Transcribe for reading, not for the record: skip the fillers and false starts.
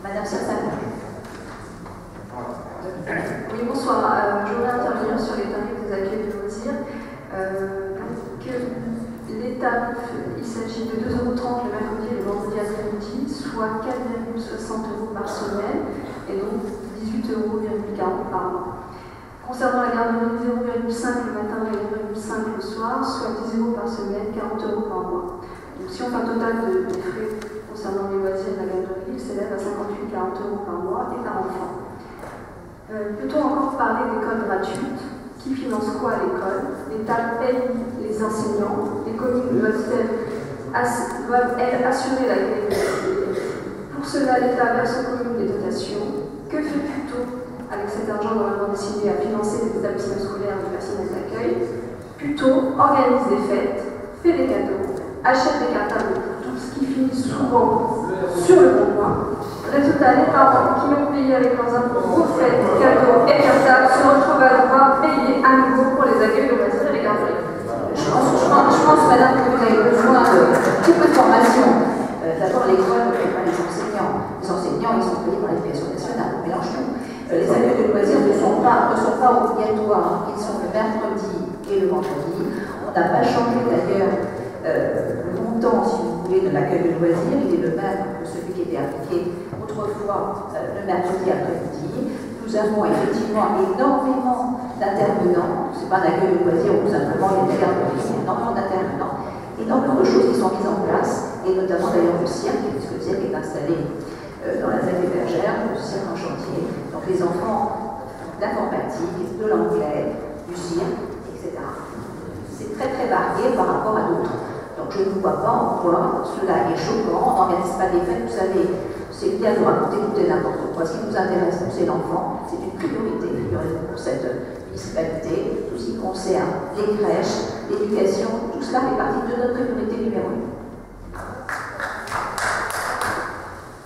Madame Sertan. Oui, bonsoir. Je voudrais intervenir sur les tarifs des accueils de loisirs. Les tarifs, il s'agit de 2,30 € le mercredi et le vendredi après-midi, soit 4,60 € par semaine, et donc 18,40 € par mois. Concernant la garderie, 0,5 le matin et 0,5 le soir, soit 10 € par semaine, 40 € par mois. Donc si on fait un total de frais concernant les loisirs de la garderie, il s'élève à 58,40 € par mois et par enfant. Peut-on encore parler d'école gratuite? Qui finance quoi à l'école? L'État paye les enseignants, les communes doivent-elles assurer la qualité? Pour cela, l'État verse aux communes des dotations. Que fait plutôt avec cet argent normalement destiné à financer les établissements scolaires du personnel d'accueil? Plutôt organise des fêtes, fait des cadeaux, achète des cartables pour tous qui finissent souvent sur le bon coin. Résultat, les parents qui ont payé avec leurs impôts vos fêtes, cadeaux et cartables se retrouvent à devoir payer à nouveau pour les accueils de loisirs et les garderies. Je pense, madame, que vous avez besoin de petit peu de formation. D'abord, l'école ne paye pas les enseignants. Les enseignants, ils sont payés par l'éducation nationale. On mélange tout. Les accueils de loisirs ne sont pas obligatoires. Ils sont le mercredi et le vendredi. On n'a pas changé d'ailleurs le montant, si vous voulez, de l'accueil de loisirs. Il est le même que celui qui était appliqué autrefois le mercredi après-midi. Nous avons effectivement énormément d'intervenants. Ce n'est pas un accueil de loisirs où simplement il y a des garderies, il y a énormément d'intervenants, énormément de choses qui sont mises en place, et notamment d'ailleurs le cirque, puisque le cirque est installé dans la zone des bergères, le cirque en chantier. Donc les enfants font de l'informatique, de l'anglais, du cirque, etc. C'est très très varié par rapport à d'autres. Donc je ne vois pas en quoi cela est choquant. On n'organise pas des fêtes, vous savez, c'est bien de raconter tout et n'importe quoi. Ce qui nous intéresse, nous, c'est l'enfant, c'est une priorité, figurez-vous, pour cette municipalité. Tout ce qui concerne les crèches, l'éducation, tout cela fait partie de notre priorité